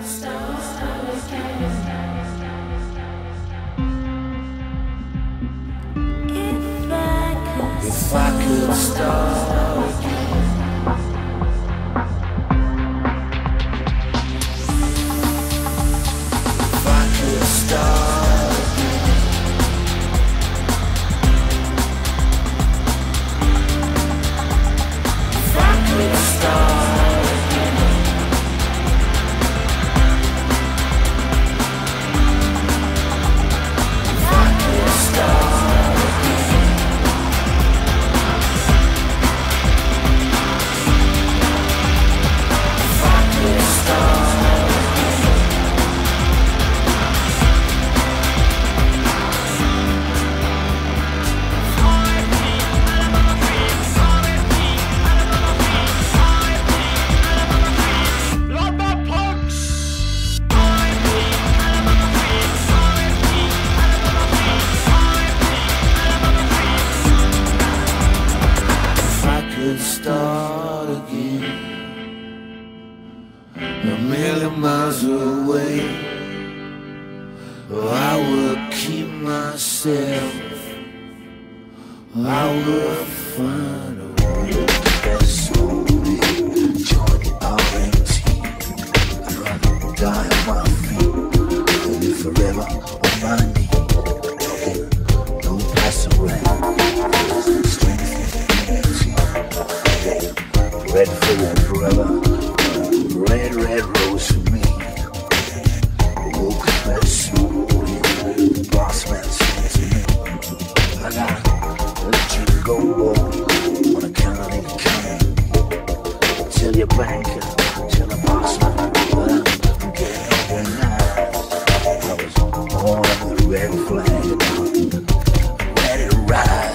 If I could start again. If I could start again. If I could start again. If I could start. Start again, a million miles away. I would keep myself, I would find a way. That's only join the RMT. I'd rather die on my feet than live forever on my knee. No pass around. Red for you forever, red, red rose for me. Woke up that smoothie, the boss man said to me, I gotta let you go on account of the county. Tell your banker, tell the boss man that I'm getting organized. I was born under the red flag, ready to ride.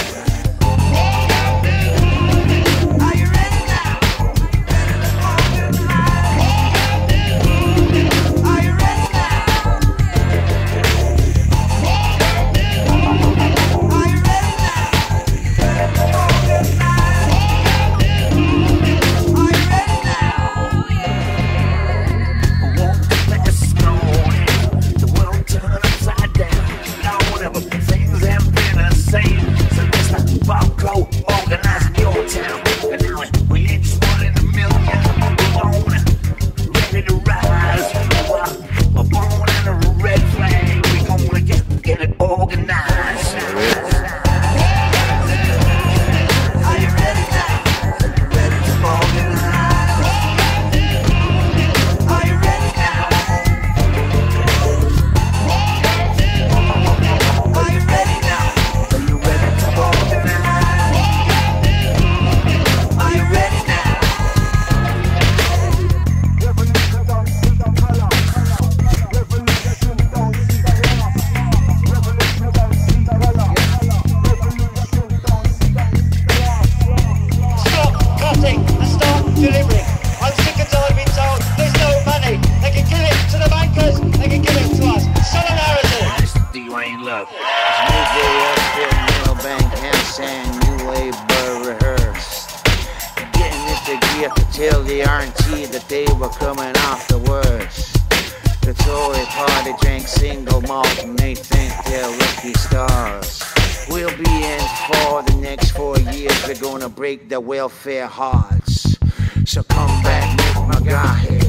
Tell the RNT that they were coming afterwards. The Tory party drank single malt and they think they're lucky stars. We'll be in for the next 4 years. We're gonna break the welfare hearts. So come back, Nick McGahy.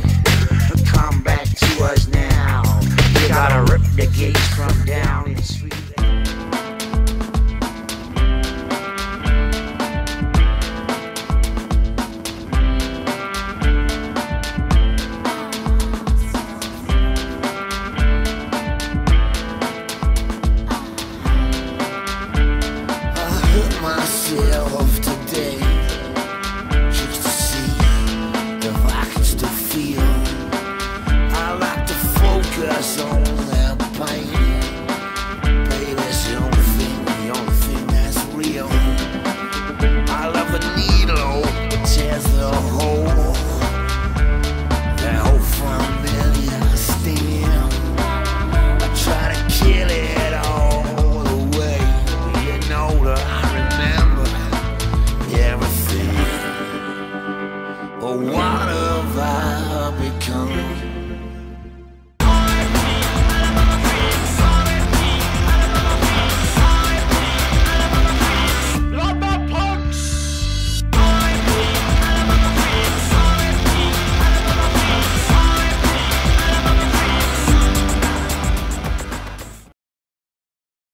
Come back to us now. You gotta rip the gates from down in Sweden. Myself